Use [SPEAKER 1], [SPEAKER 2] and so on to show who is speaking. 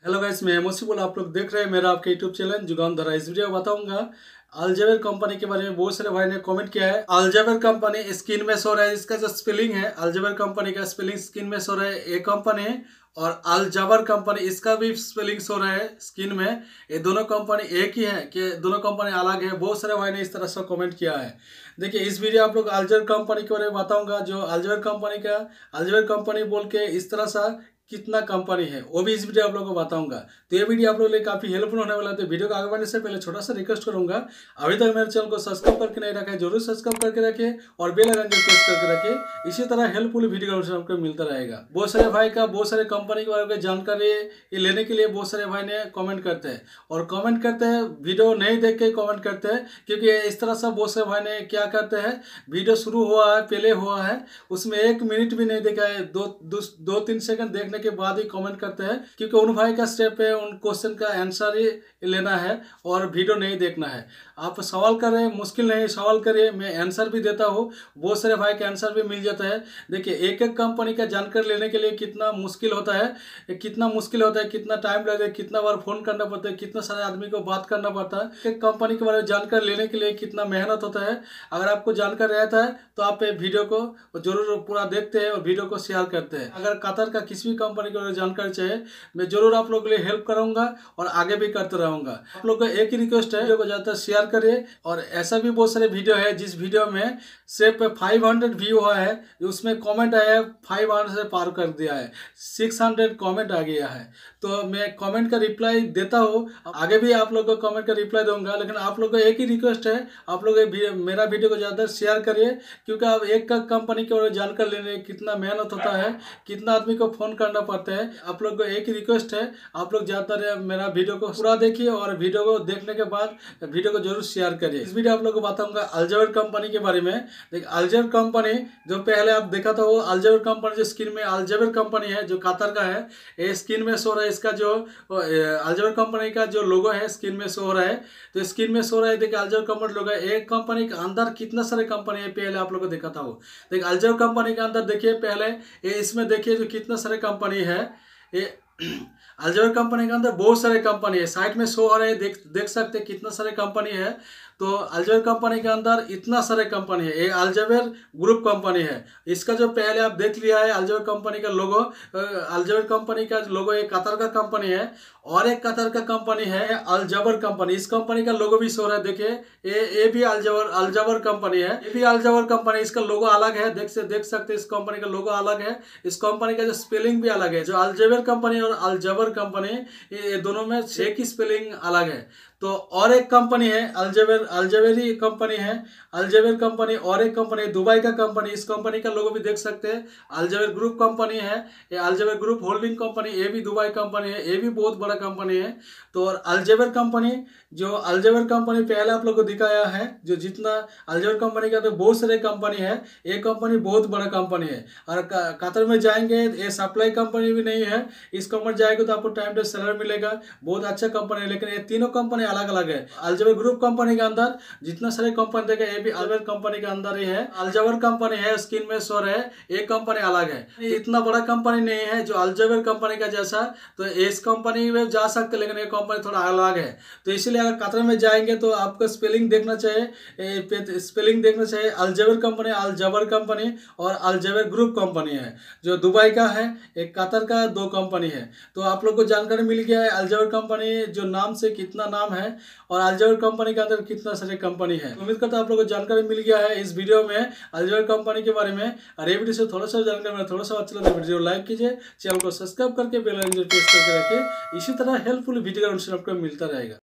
[SPEAKER 1] Hello guys, मैं मुसीबुल। आप लोग देख रहे हैं मेरा आपके यूट्यूब चैनल जुगान धरा। इस वीडियो में बताऊंगा अलजेबर कंपनी के बारे में। बहुत सारे भाई ने कमेंट किया है। अलजेबर कंपनी स्क्रीन में शो रहा है, इसका जो स्पेलिंग है अलजेबर कंपनी का स्पेलिंग स्क्रीन में शो रहा है, ये कंपनी। और अलजबर कंपनी इसका भी स्पेलिंग शो रहा है स्क्रीन में। ये दोनों कंपनी एक ही है कि दोनों कंपनी अलग है? बहुत सारे भाई ने इस तरह से कमेंट किया है। देखिए, इस वीडियो आप लोग अलजेबर कंपनी के बारे में बताऊंगा। जो अलजेबर कंपनी का अलजेबर कंपनी बोल के इस तरह सा कितना कंपनी है वो भी इस वीडियो आप लोगों को बताऊंगा। तो ये वीडियो आप लोगों के लिए काफी हेल्पफुल होने वाला है। तो वीडियो को आगे बढ़ने से पहले छोटा सा रिक्वेस्ट करूंगा, अभी तक मेरे चैनल को सब्सक्राइब करके नहीं रखा है जरूर सब्सक्राइब करके रखे और बेल आइकन को प्रेस करके रखे। इसी तरह हेल्पफुल वीडियो आपको मिलता रहेगा। बहुत सारे भाई का बहुत सारे कंपनी के बारे में जानकारी लेने के लिए बहुत सारे भाई ने कमेंट करते हैं और कमेंट करते हैं वीडियो नहीं देख के कमेंट करते हैं। क्योंकि इस तरह से बहुत सारे भाई ने क्या करते हैं, वीडियो शुरू हुआ है पहले हुआ है उसमें 1 मिनट भी नहीं देखा है, 2-3 सेकंड देखने के बाद ही कमेंट करते हैं। क्योंकि उन भाई का स्टेप है उन क्वेश्चन का आंसर ही लेना है और वीडियो नहीं देखना है। आप सवाल कर रहे हैं, मुश्किल नहीं सवाल करिए, मैं आंसर भी देता हूँ। बहुत सारे भाई का आंसर भी मिल जाता है। देखिए, एक एक कंपनी का जानकारी लेने के लिए कितना मुश्किल होता है, कितना टाइम लगता है, कितना बार फोन करना पड़ता है, कितना सारे आदमी को बात करना पड़ता है। एक कंपनी के बारे में जानकारी लेने के लिए कितना मेहनत होता है। अगर आपको जानकारी रहता है तो आप वीडियो को जरूर पूरा देखते हैं और वीडियो को शेयर करते हैं। अगर कतर का किसी भी कंपनी के बारे में जानकारी चाहिए, मैं जरूर आप लोगों के लिए हेल्प करूंगा और आगे भी करते रहूंगा। आप लोग को एक ही रिक्वेस्ट है, वीडियो को ज्यादातर शेयर करिए। और ऐसा भी बहुत सारे वीडियो है जिस वीडियो में सिर्फ 500 व्यू हुआ है, उसमें कमेंट आया है 500 से पार कर दिया है, 600 कमेंट आ गया है। तो मैं कमेंट का रिप्लाई देता हूँ, आगे भी आप लोग को कमेंट का रिप्लाई दूंगा। लेकिन आप लोग को एक ही रिक्वेस्ट है, आप लोग मेरा वीडियो को ज़्यादा शेयर करिए। क्योंकि आप एक का कंपनी के बारे में जानकारी लेने कितना मेहनत होता है, कितना आदमी को फोन करना पड़ता है। आप लोग को एक ही रिक्वेस्ट है, आप लोग ज़्यादातर मेरा वीडियो को पूरा देखिए और वीडियो को देखने के बाद वीडियो को जरूर शेयर करिए। इस वीडियो आप लोग को बताऊंगा अलजेबर कंपनी के बारे में। देखिए, अलजेबर कंपनी जो पहले आप देखा था वो अलजेबर कंपनी जो स्क्रीन में अलजेबर कंपनी है जो कतर का है, ये स्क्रीन में शो रहा है। इसका जो अलजेबर कंपनी का जो लोगो है स्क्रीन में शो हो रहा है। तो स्क्रीन में शो रहा है, देखिए अलजेबर कंपनी लोगो है। एक कंपनी के अंदर कितना सारे कंपनी है पहले आप लोग को देखा था वो। देखिए अलजेबर कंपनी के अंदर देखिए पहले इसमें देखिए जो कितना सारे कंपनी है। ये अलजेबर कंपनी के अंदर बहुत सारे कंपनी है, साइड में शो हो रहे हैं, देख सकते हैं कितना सारे कंपनी है। तो अलजेबर कंपनी के अंदर इतना सारे कंपनी है। ये अलजेबर ग्रुप कंपनी है। इसका जो पहले आप देख लिया है अलजेबर कंपनी का लोगो, अलजेबर कंपनी का लोगो एक कतर का कंपनी है और एक कतर का कंपनी है अलजबर कंपनी। इस कंपनी का लोगो भी शो रहा है, देखिए ये भी अलजबर कंपनी है, ये भी अलजबर कंपनी। इसका लोगो अलग है, देख सकते हैं इस कंपनी का लोगो अलग है। इस कंपनी का जो स्पेलिंग भी अलग है। जो अलजेबर कंपनी और अलजबर कंपनी ये दोनों में एक ही स्पेलिंग अलग है। तो और एक कंपनी है अलजेबेरी कंपनी है, अलजेबर कंपनी। और एक कंपनी दुबई का कंपनी, इस कंपनी का लोगो भी देख सकते हैं अलजेबर ग्रुप कंपनी है। ये अलजेबर ग्रुप होल्डिंग कंपनी, ये भी दुबई कंपनी है, ये भी बहुत बड़ा कंपनी है। तो और अलजेबर कंपनी जो अलजेबर कंपनी पहले आप लोग को दिखाया है, जो जितना अलजेबर कंपनी का तो बहुत सारे कंपनी है, ये कंपनी बहुत बड़ा कंपनी है। और कतर में जाएंगे ये सप्लाई कंपनी भी नहीं है। इस कंपनी जाएंगे तो आपको टाइम टू सैलरी मिलेगा, बहुत अच्छा कंपनी है। लेकिन ये तीनों कंपनी अलग अलग है। अलजेबर ग्रुप कंपनी के अंदर जितना सारे कंपनी देखे ये भी अलजेबर कंपनी के अंदर ही है। अलजेबर कंपनी है स्क्रीन में शो है, ये कंपनी अलग है। इतना बड़ा कंपनी नहीं है जो अलजेबर कंपनी का जैसा। तो इस कंपनी में जा सकते, लेकिन ये कंपनी थोड़ा अलग है। तो इसलिए अगर कतर में जाएंगे तो आपको स्पेलिंग देखना चाहिए, स्पेलिंग देखना चाहिए। अलजेबर कंपनी, अलजबर कंपनी और अलजेबर ग्रुप कंपनी है जो दुबई का है, एक कतर का, 2 कंपनी है। तो आप लोग को जानकारी मिल गया है अलजेबर कंपनी जो नाम से कितना नाम है और अलजेबर कंपनी के अंदर कितना सारे कंपनी है। उम्मीद करता हूं आप लोगों को जानकारी मिल गया है इस वीडियो में अलजेबर कंपनी के बारे में। और ये वीडियो से थोड़ा सा जानकारी थोड़ा सा अच्छा लगा वीडियो लाइक कीजिए, चैनल को सब्सक्राइब करके बेल आइकन प्रेस करके रखिए। इसी तरह हेल्पफुल वीडियो आपको मिलता रहेगा।